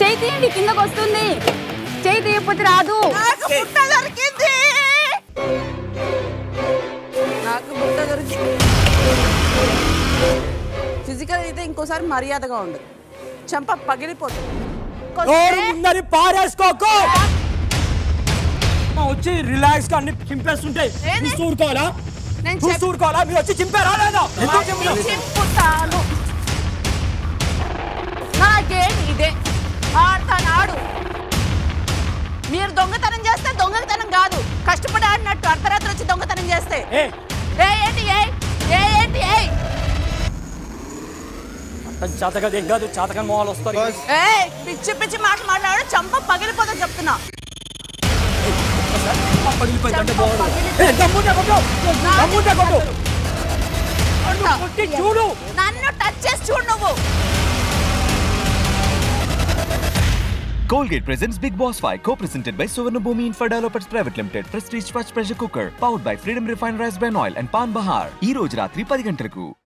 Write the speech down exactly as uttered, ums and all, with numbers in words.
చేయి తీయండి, కిందకు వస్తుంది. చేయి తీయకపోతే రాదు. నాకు బుట్ట దొరికింది, నాకు బుట్ట దొరికింది. ఫిజికల్ అయితే ఇంకోసారి మర్యాదగా ఉండదు, చంప పగిలిపోతుంది. ముందరి పారేసుకోకు, వచ్చి రిలాక్స్ గా అన్ని చింపేస్తుంటాయి. చూసుకోవాలా చూసుకోవాలా మీరు వచ్చి చింపారా లేదా? చింపుతాను, నాకేంటి ఇదే ఆడతాను ఆడు. మీరు దొంగతనం చేస్తే దొంగతనం కాదు, కష్టపడి ఆడినట్టు అర్ధరాత్రి వచ్చి దొంగతనం చేస్తే ఏంటి ఏంటి చేతగా ఏం కాదు, చేతకని మొహాలు వస్తారు. పిచ్చి పిచ్చి మాట మాట్లాడు, చంప పగిలిపోదని చెప్తున్నా. చూడు, నన్ను టచ్ చేసి చూడు నువ్వు. Colgate presents Big Boss five, co-presented by Suvarna Bhumi Infra Developers Private Limited, Prestige Fast Pressure Cooker, powered by Freedom Refined Rice Bran Oil and Pan Bahar. Ee roju ratri ten gantaలకు.